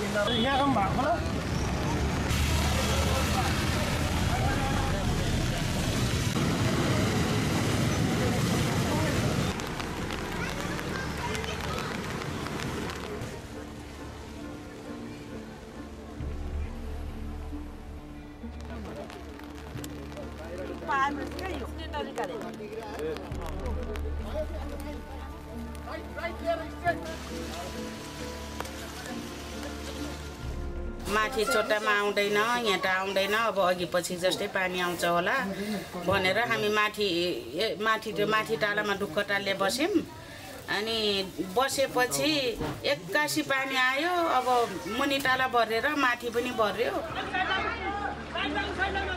माथि चोट्टामा आउँदैन यहाँ त आउँदैन अब अघि पछि जस्तै पानी आउँछ होला भनेर हामी माथि टालामा ढुक्क टालले बस्यौं अनि बसेपछि एक्कासी पानी आयो अब मुनि टाला भरेर माथि पनि भर्यो